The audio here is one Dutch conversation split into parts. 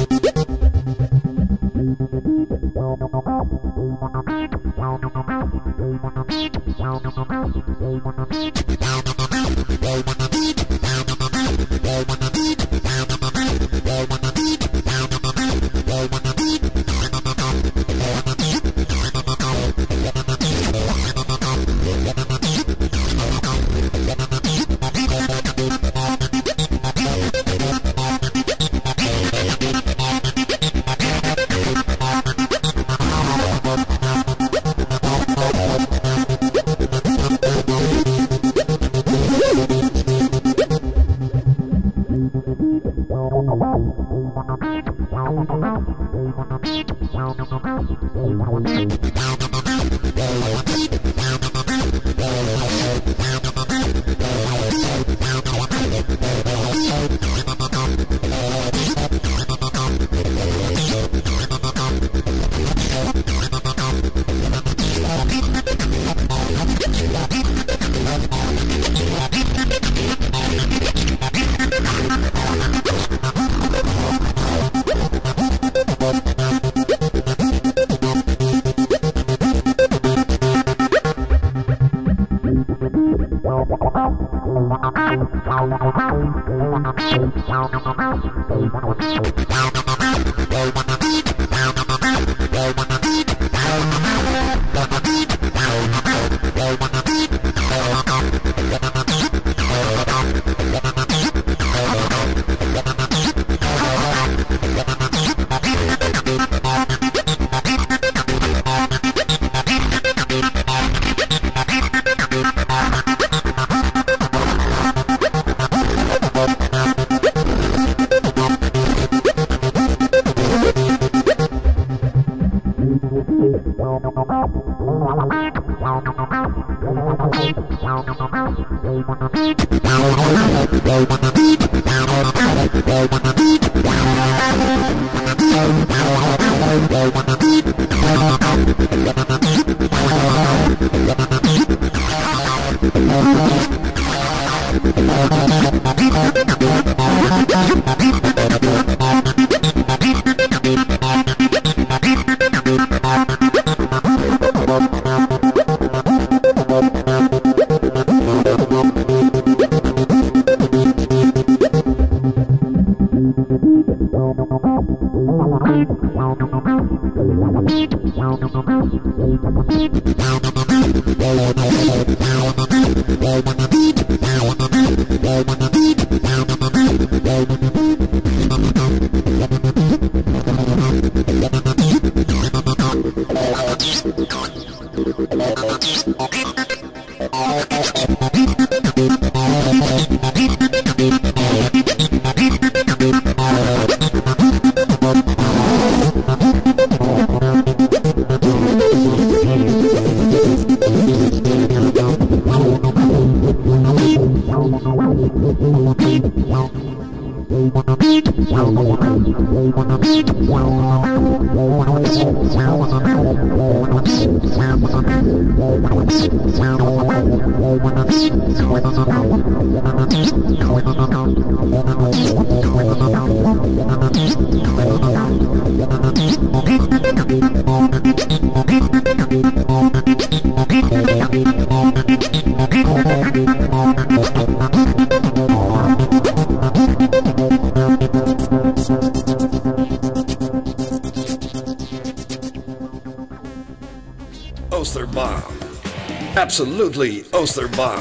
Osterbomb. Absolutely Osterbomb.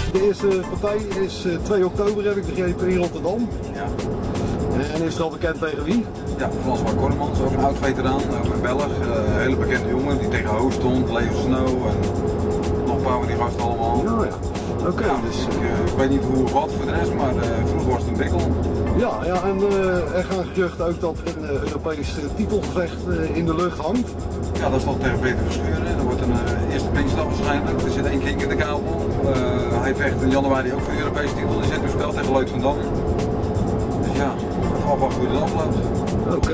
De eerste partij is 2 oktober, heb ik begrepen, in Rotterdam. Ja. En is er al bekend tegen wie? Ja, François Kornemans, ook een oud veteraan, ook een Belg, een hele bekende jongen die tegen Ho stond, Leo Snow en nog een paar van die gasten allemaal. Ja, ja. Oké, Ja, dus... ik weet niet hoe of wat voor de rest, maar vroeger was het een bikkel. Ja, ja, en er gaan geruchten ook dat er een Europees titelgevecht in de lucht hangt. Ja, dat is toch tegen Peter Verschuren. Er wordt een eerste Pinkstdag waarschijnlijk. Er zit 1 kink in de kabel. Hij vecht in januari ook voor de Europese titel. Die zit nu spel tegen Lloyd van Dam. Dus ja, even afwachten hoe het afloopt. Oké.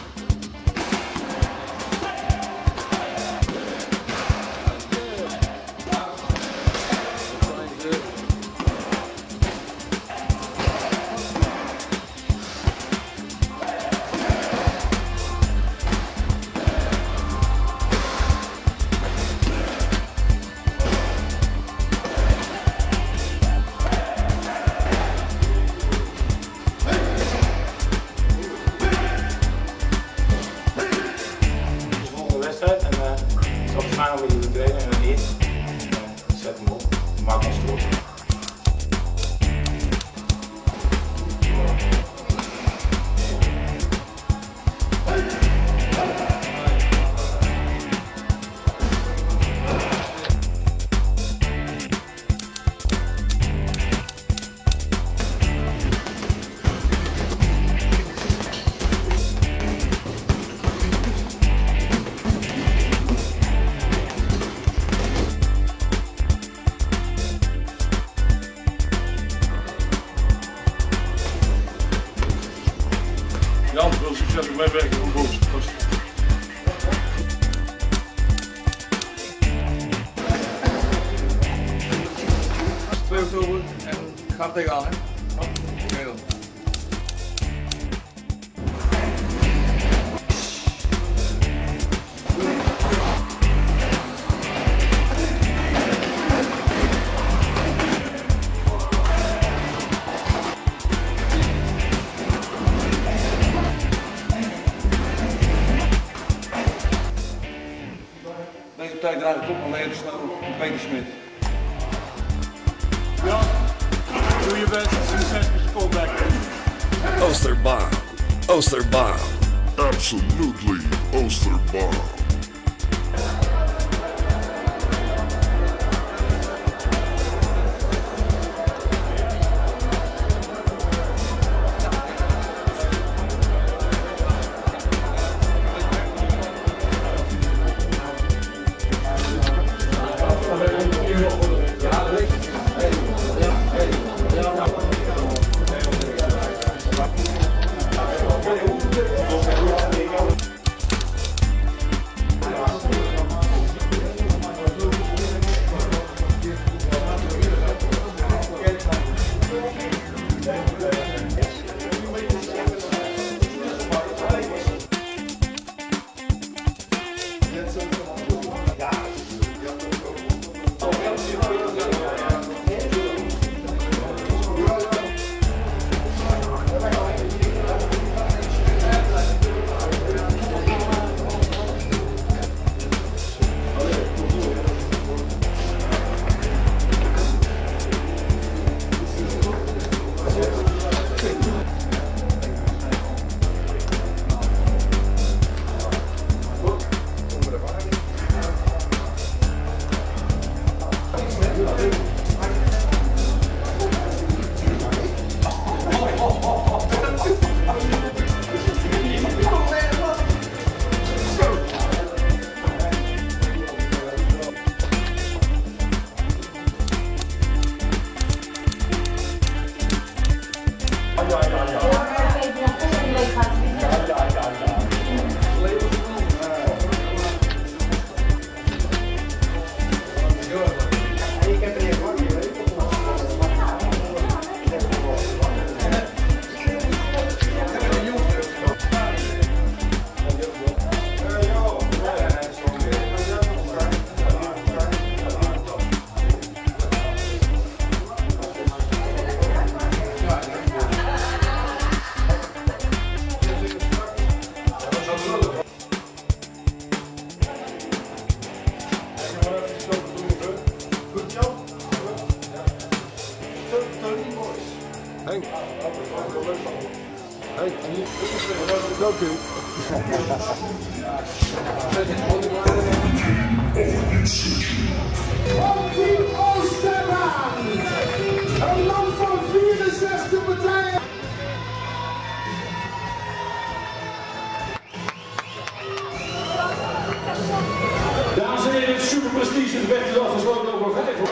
wedstrijd en ik zal waarschijnlijk weer de trainen en dan eerst. Zet hem op, maak ons trots. Jan wil succesvol meewerken van boos. 2 oktober en ga er tegenaan, hè? Oké dan. Deze partij draait het op aan Leo Snow en Peter Smit. Ja, doe je best. Succes met je comeback. Oosterbaan. Oosterbaan. Absolutely Oosterbaan. Dank u. Team Oosterbaan. Een land van 64 partijen. Dames en heren, het Super Prestige gevecht is afgesloten over 5 hoor.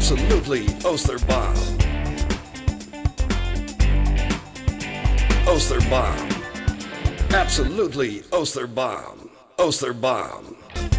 Absolutely Oosterbaan. Oosterbaan. Absolutely Oosterbaan. Oosterbaan.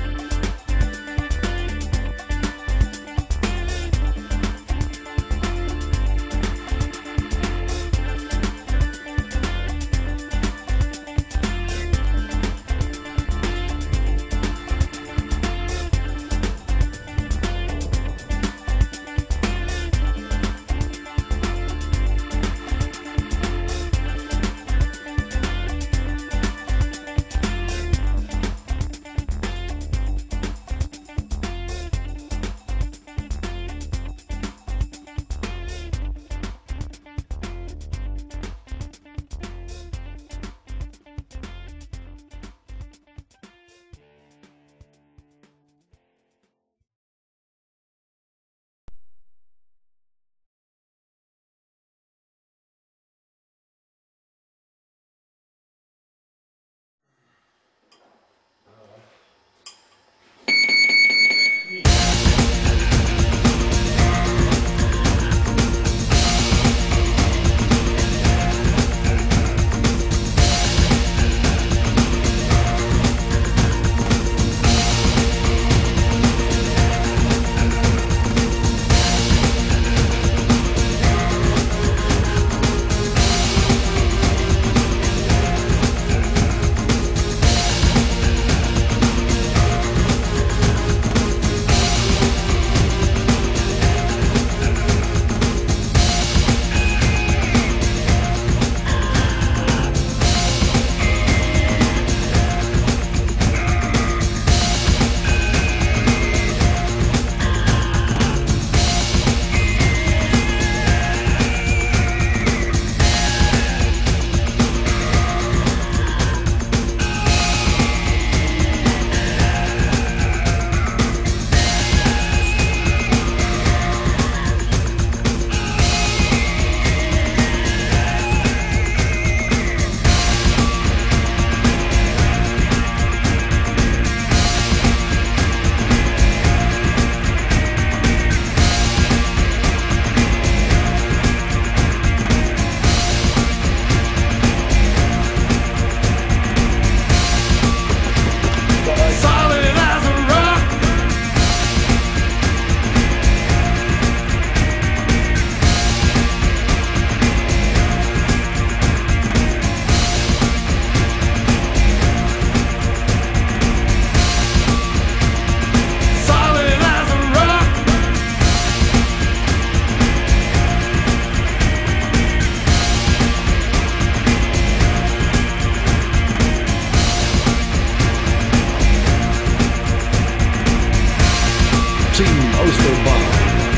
Team Oosterbaan.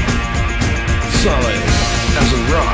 Solid as a rock.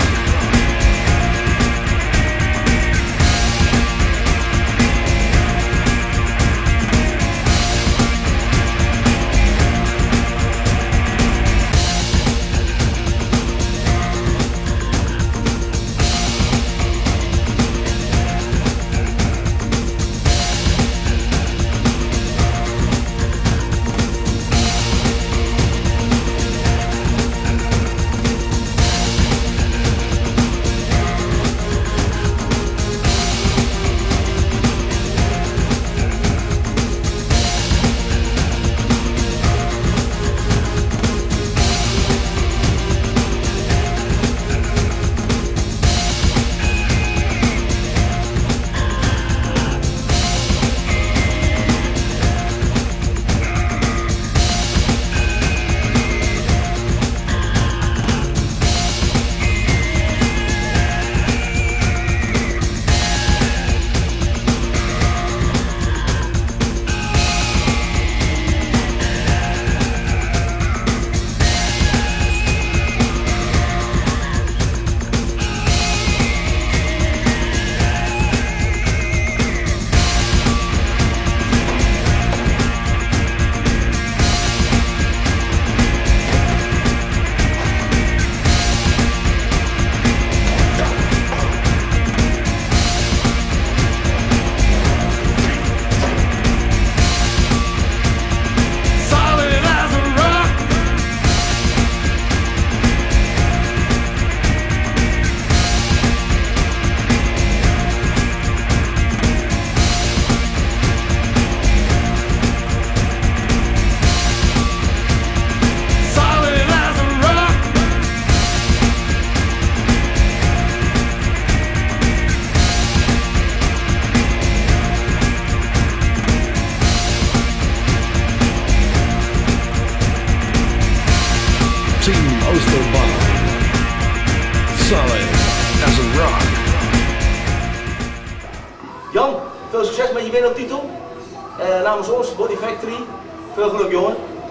Jan, veel succes met je wereldtitel. Namens ons, Body Factory. Veel geluk, jongen.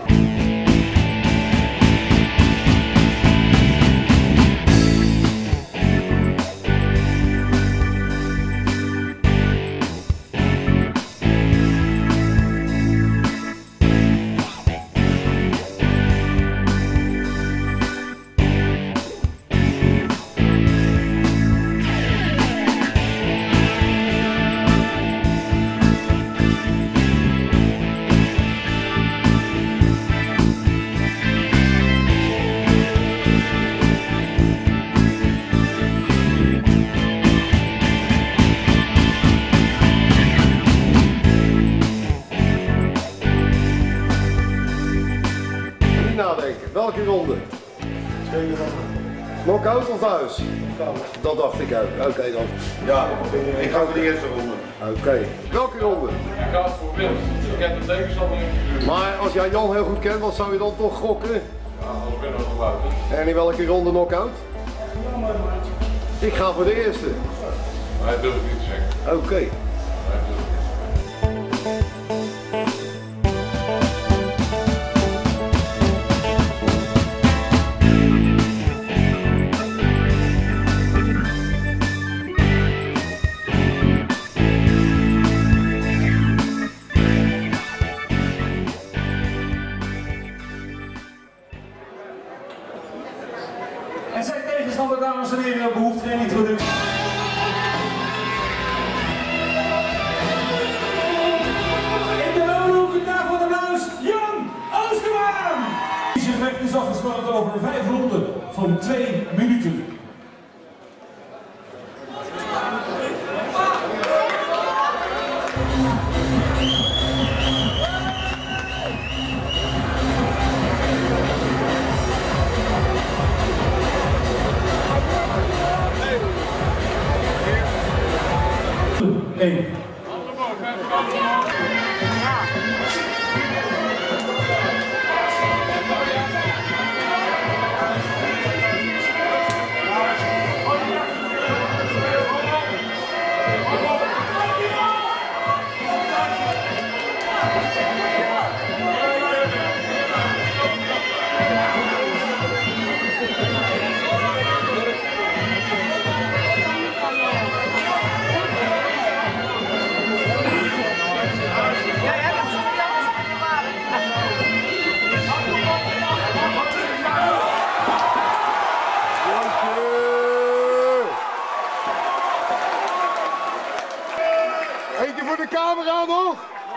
Nadenken. Welke ronde? Knock-out of thuis? Dat dacht ik ook. Oké dan. Ja, ik ga voor de eerste ronde. Oké. Welke ronde? Ik ga voor Wils. Ik ken de tegenstander niet. Maar als jij Jan heel goed kent, wat zou je dan toch gokken? Ja, als winnen we nog buiten. En in welke ronde knock-out? Ik ga voor de eerste. Hij durft niet te zeggen. Oké. Hij durft niet. En zijn tegenstander, dames en heren, behoeft geen introductie. In de loonhoek, daar voor de applaus, Jan Oosterbaan! Deze gevecht is afgesloten over 5 ronden van 2 minuten. Hey. Eentje voor de camera nog.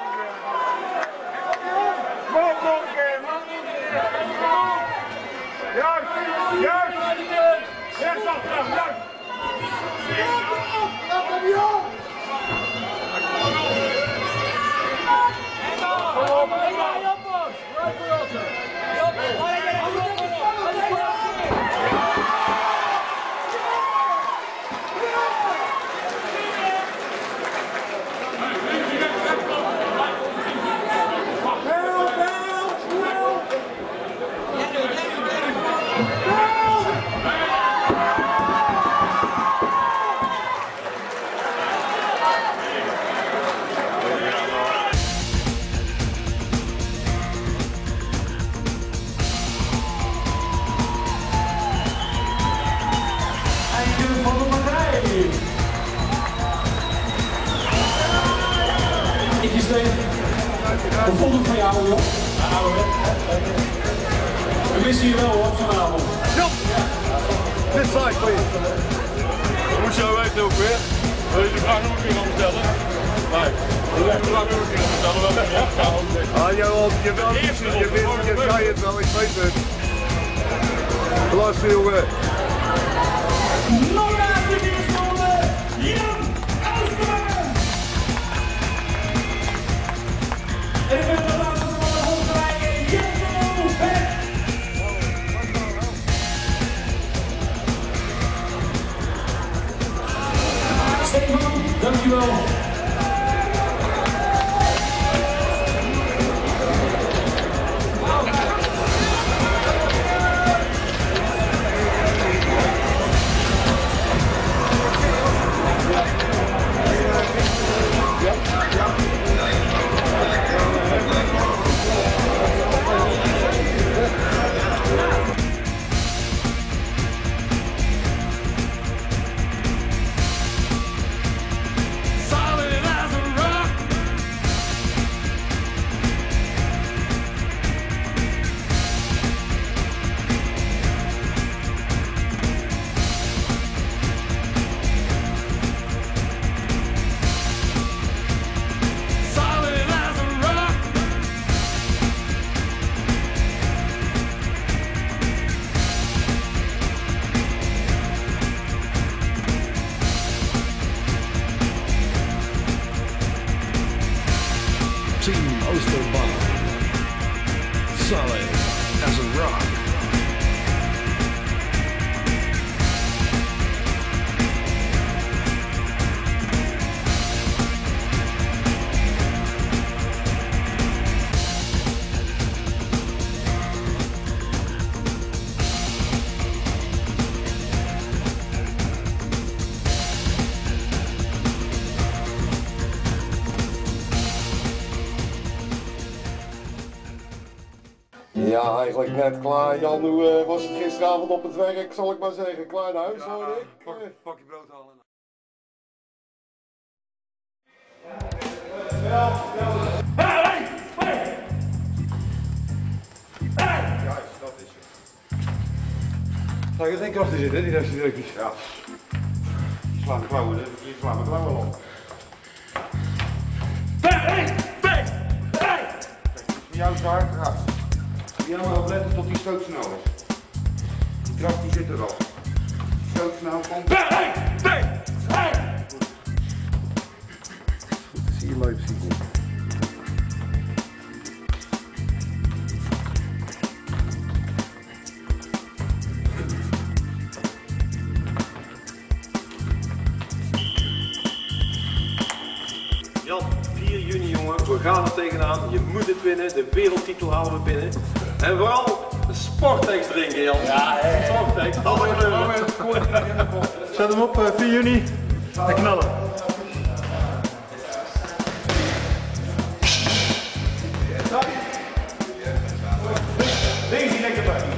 Wat vond het van jou, joh? We missen je wel op vanavond. Ja. This side, please. Hoe zou wij het ook weer? Wil je de vraag nog een keer aan stellen? Nee. Wil je de vraag nog een keer aan stellen? Wel, ja. Ah, je zei het wel, ik weet het. Klasse, jongen. Nog uit de eerste ronde, Jan Oosterbaan! En ik ben de laatste van de rondrijden, Jacco Beck! Stefan, dankjewel. Oosterbaan. Solid as a rock. Ja, eigenlijk net klaar. Jan, hoe was het gisteravond op het werk, zal ik maar zeggen. Klaar naar huis, hoor ik. Pakje brood halen. Juist, dat is het. Zou je geen kast in zitten, die rest drukjes? Ja. Je slaat mijn klauwen, je slaat mijn klauwen op. Voor jou is hard eraf. Je moet wel opletten tot die stoot snel is. Die trap die zit er al. Die stoot snel komt. Dat zie je mooi precies niet. Jan, 4 juni jongen, we gaan er tegenaan. Je moet het winnen, de wereldtitel halen we binnen. En vooral Sportex drinken, Jan. Ja, Sportex. Zet hem op, 4 juni. En knallen. Deze lekker bij.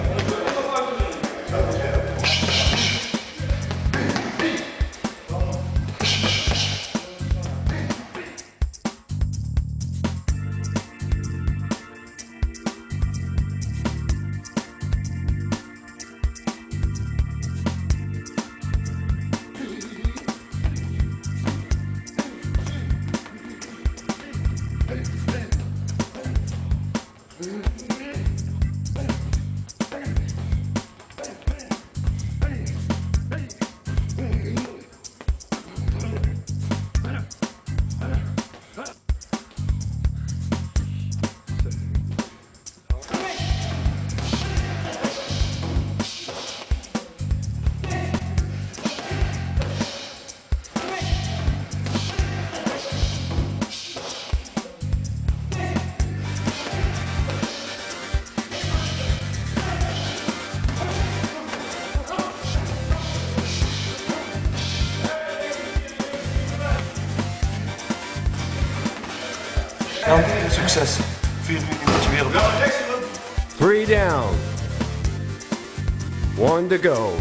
Jan, succes. 4 juni met je wereld. 3 down. 1 to go.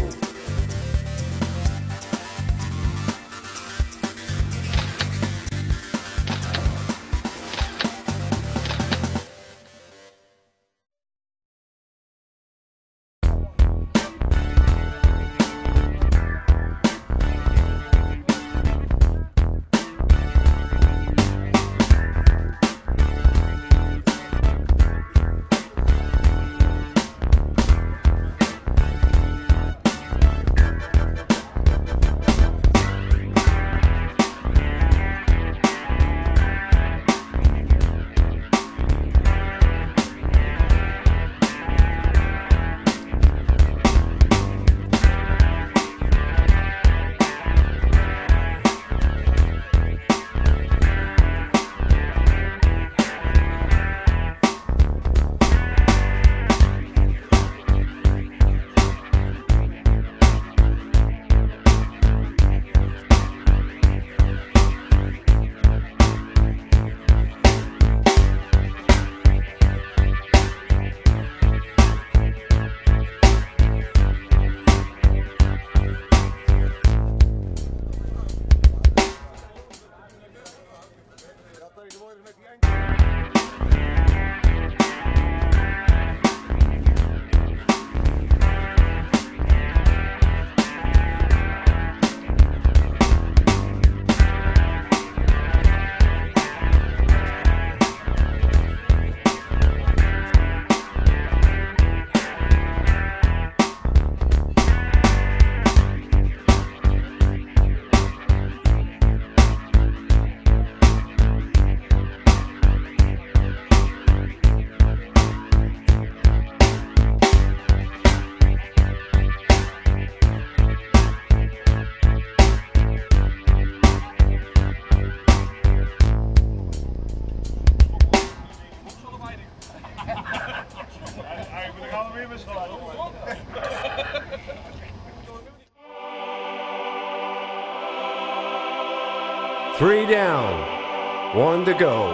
3 down. 1 to go.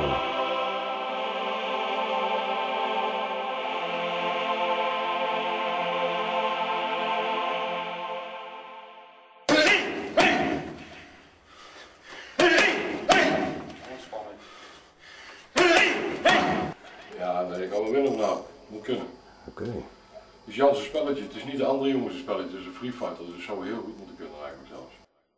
Ja, nee, ik kan wel winnen nou. Moet kunnen. Oké. Het is Jan's spelletje, het is niet de andere jongens spelletje, het is een free fighter, dus het zou heel goed moeten kunnen eigenlijk zelfs.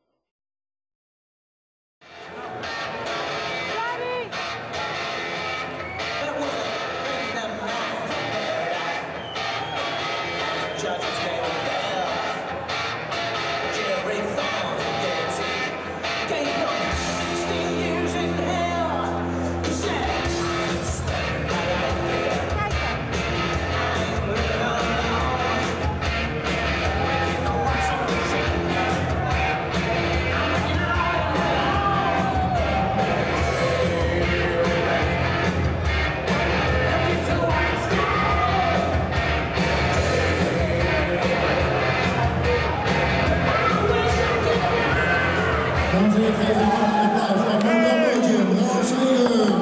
Dames en heren, geef een hartelijk applaus voor Amanda Bootje, Ralf Smeulens.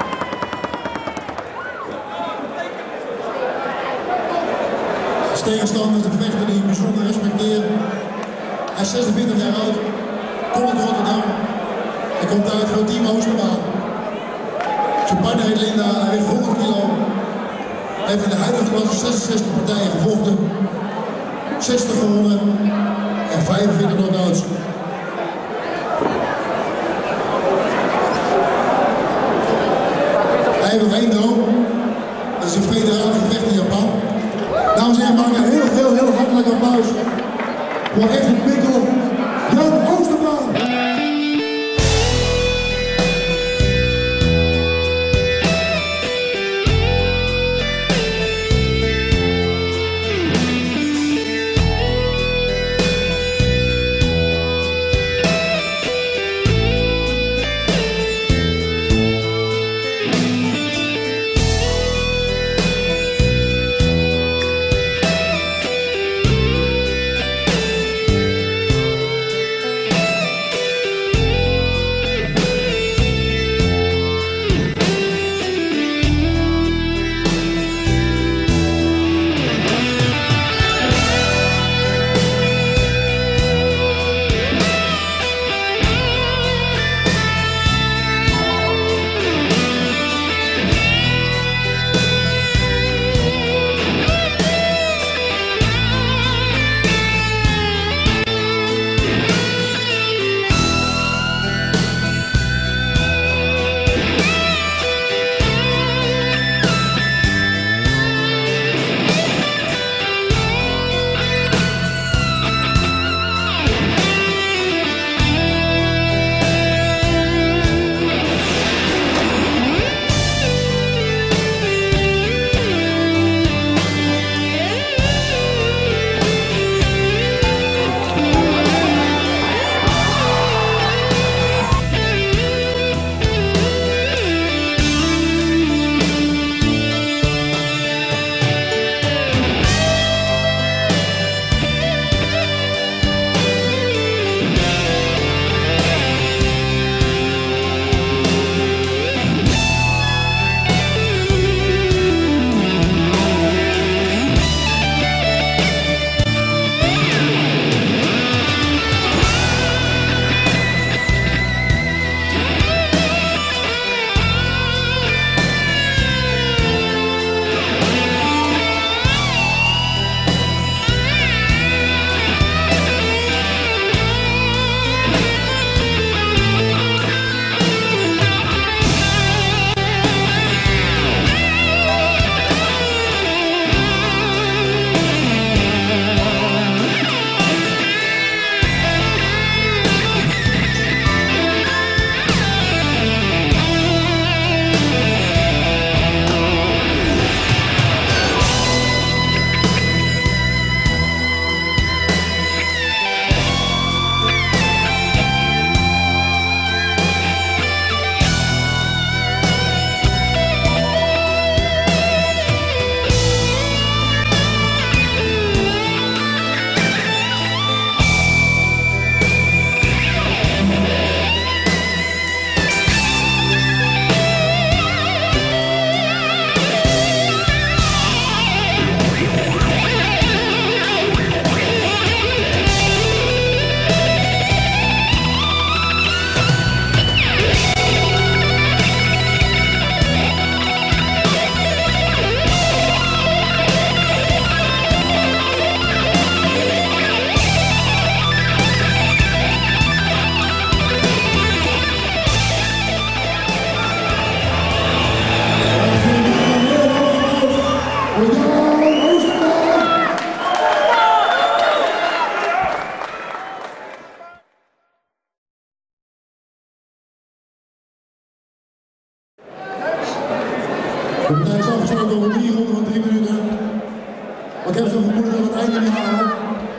Als tegenstander de vechter die ik bijzonder respecteer. Hij is 46 jaar oud, komt uit Rotterdam. Hij komt uit voor Team Oosterbaan. Zijn partner heet Linda, hij weegt 100 kilo. Hij heeft in de huidige klasse 66 partijen gevochten, 60 gewonnen en 45 knockouts. Hij heeft nog één droom. Dat is een federale gevecht in Japan. Dames en heren, maak een heel hartelijk applaus voor echt een pikkel, Jan Oosterbaan. De partij is afgesloten over 3 ronden van 3 minuten. Maar ik heb zo'n vermoeden dat we het einde niet halen.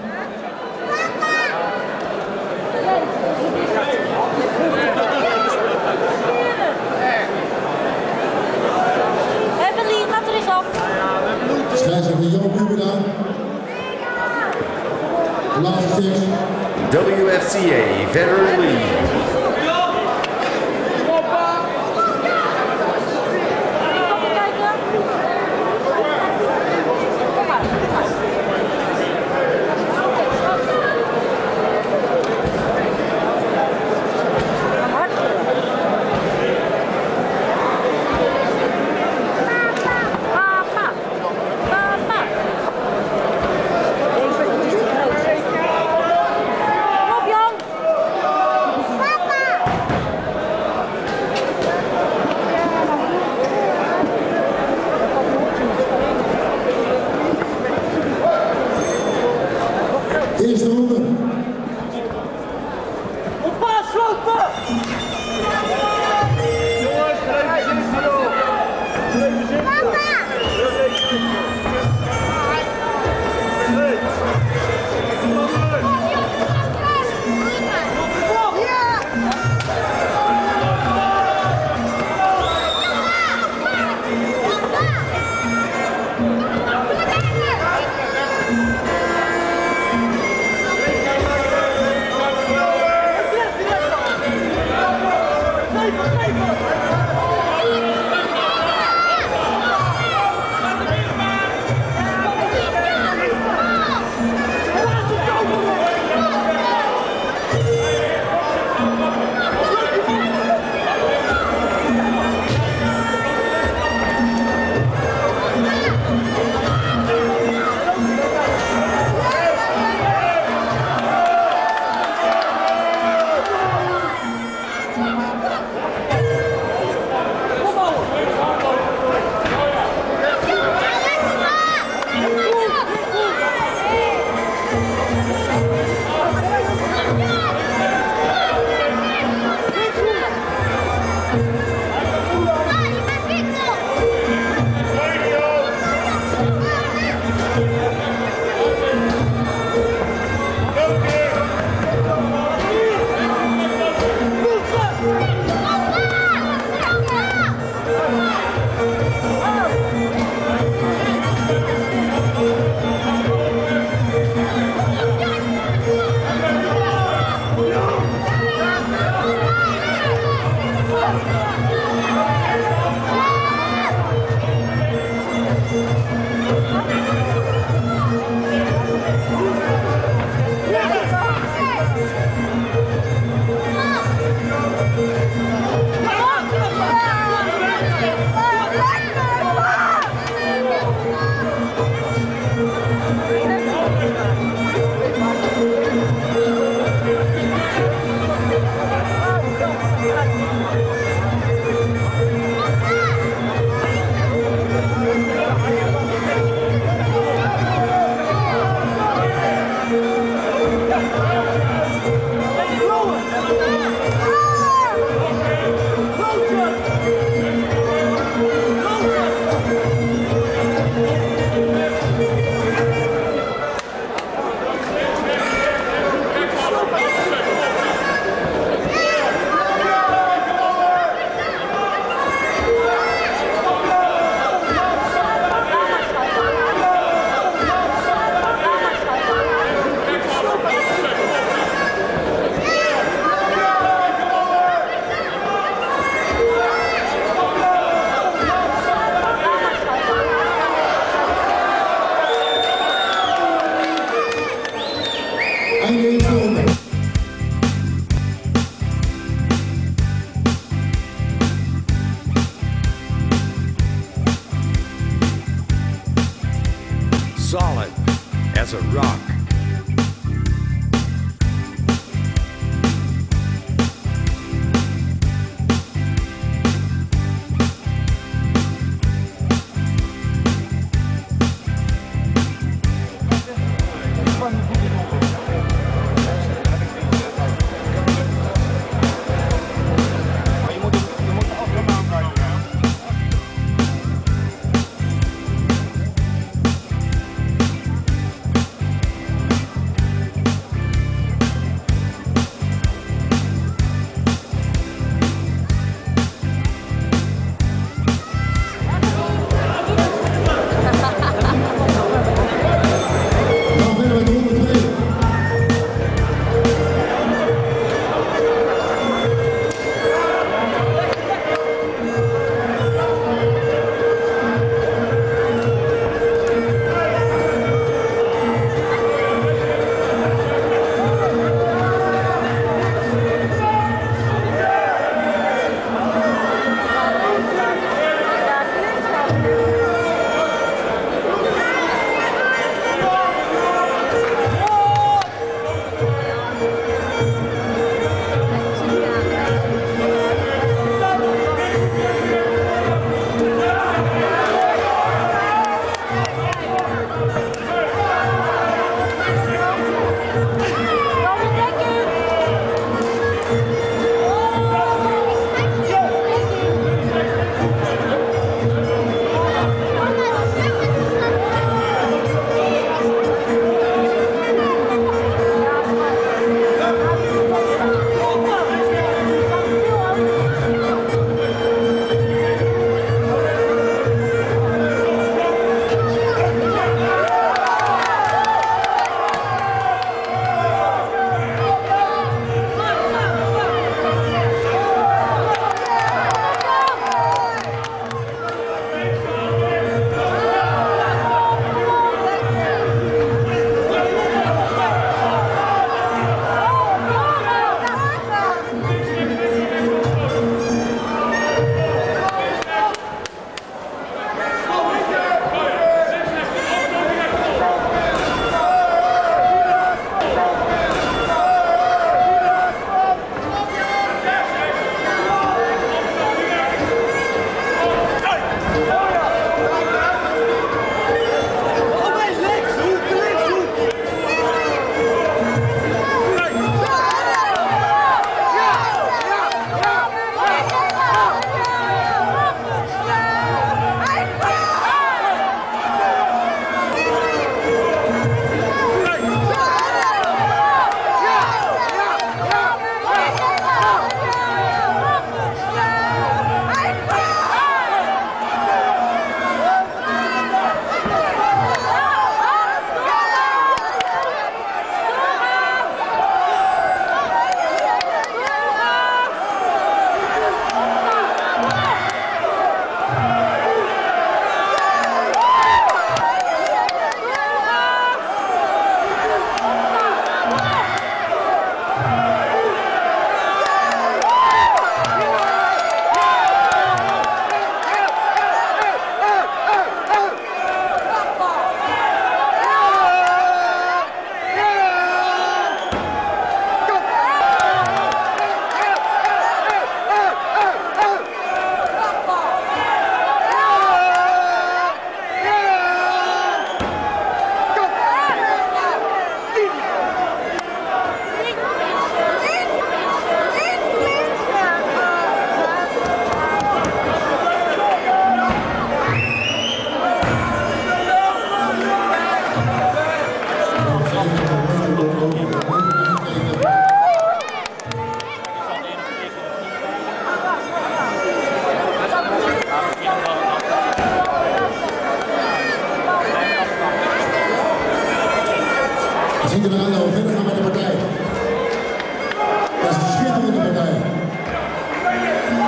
Evelien, gaat er eens af. Scheidsrechter Jan Bubera. De laatste sticks. WFCA Veteran League. Eerste ronde. Oppas, lopen! Jongens, blijf zitten joh! Blijf zitten! Solid as a rock.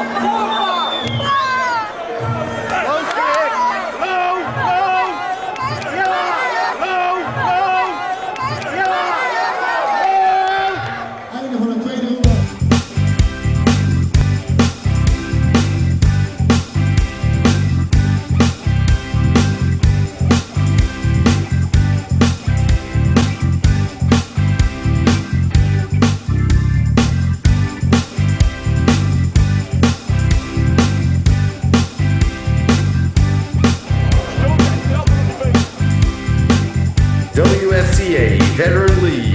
WFCA Veteran League.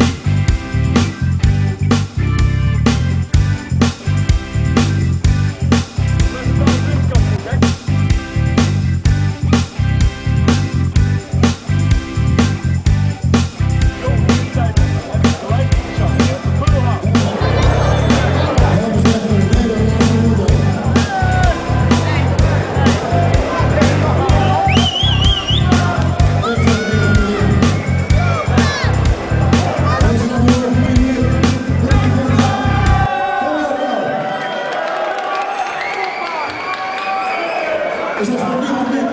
Is dat voor niemand niet?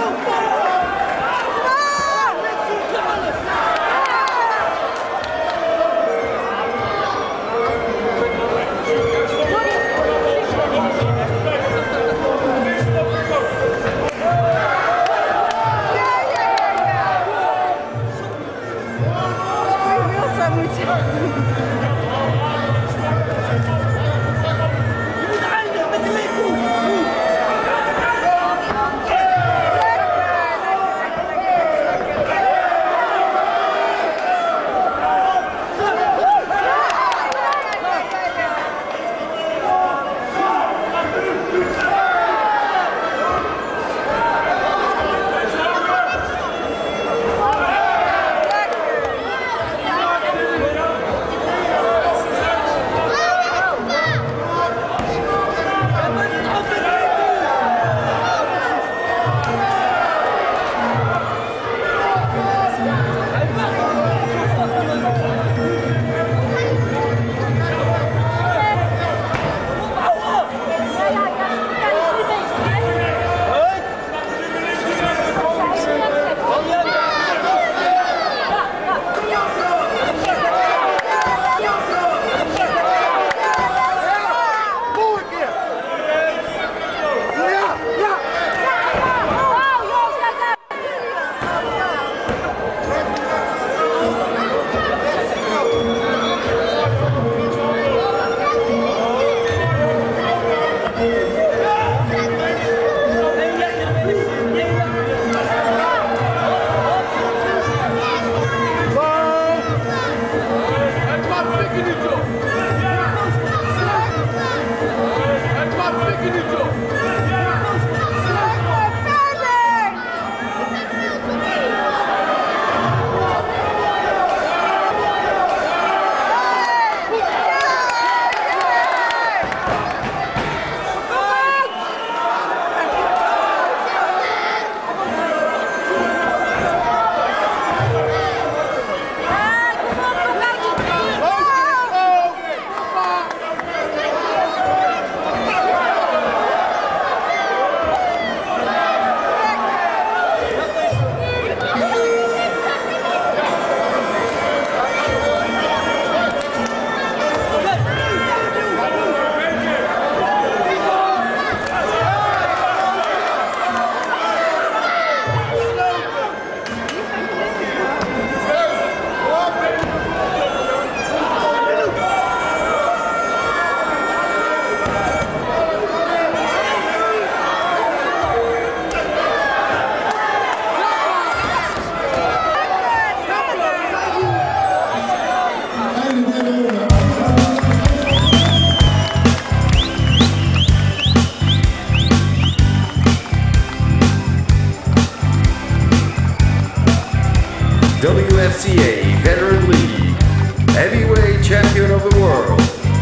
WFCA Veteran League, Heavyweight Champion of the World.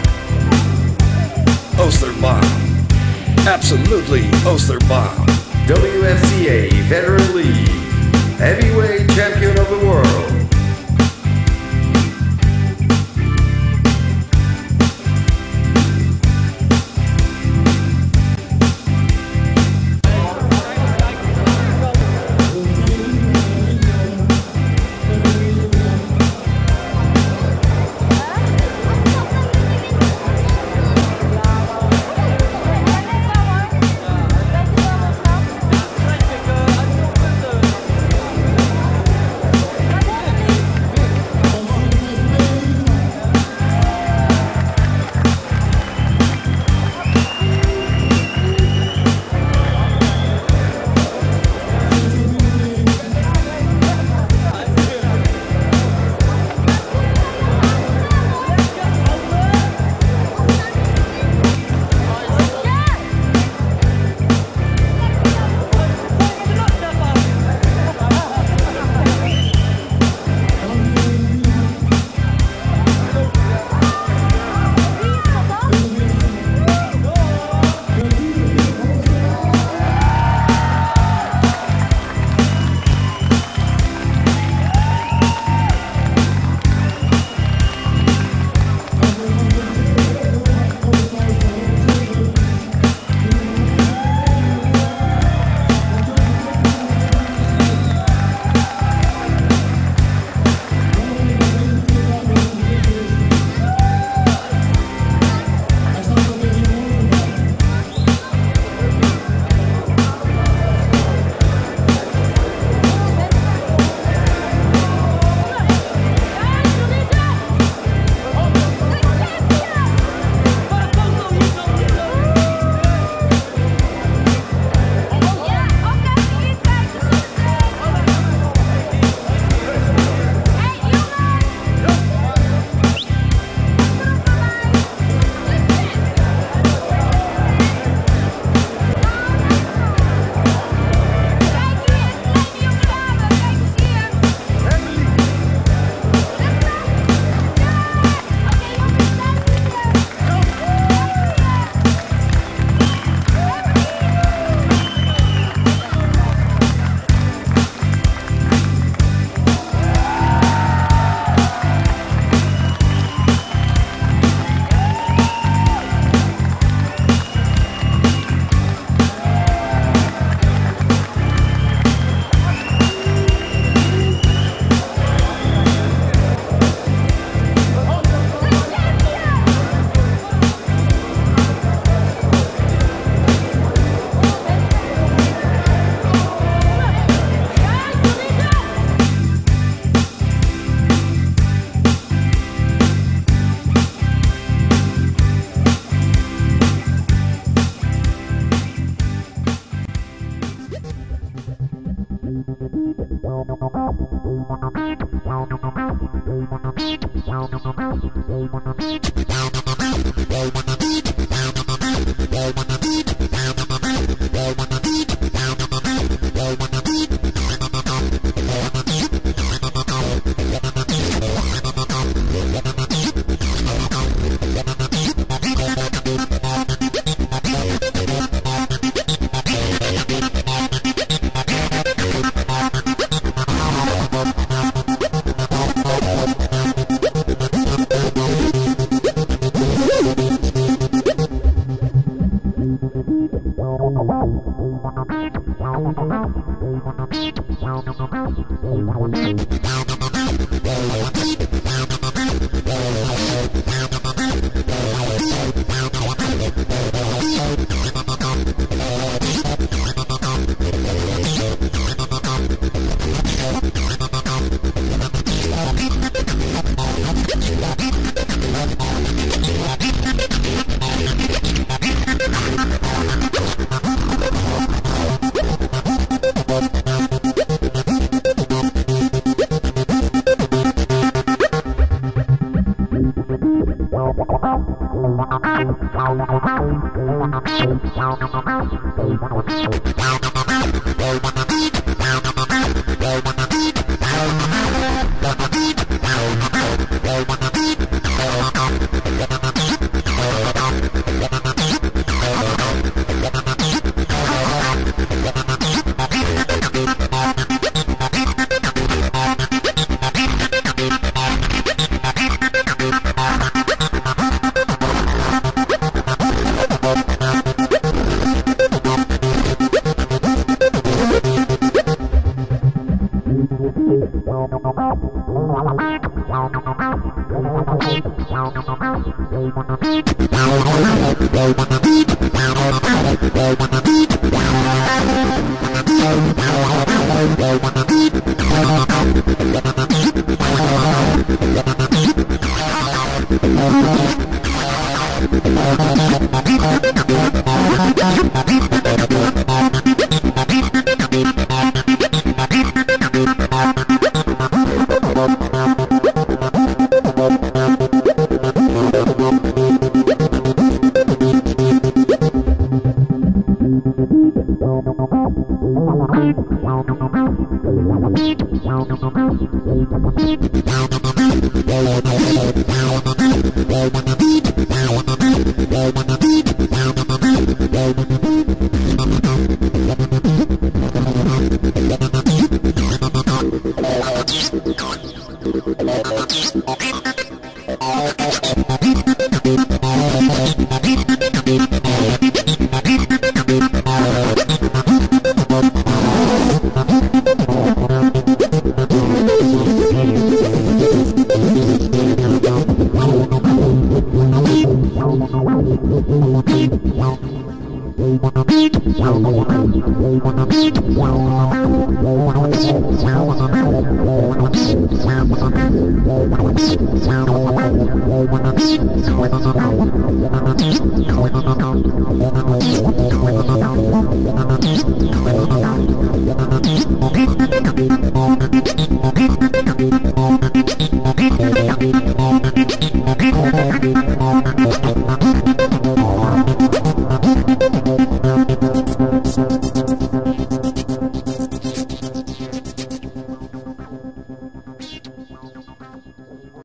Oosterbaan. Absolutely Oosterbaan. WFCA Veteran League, Heavyweight Champion of the World.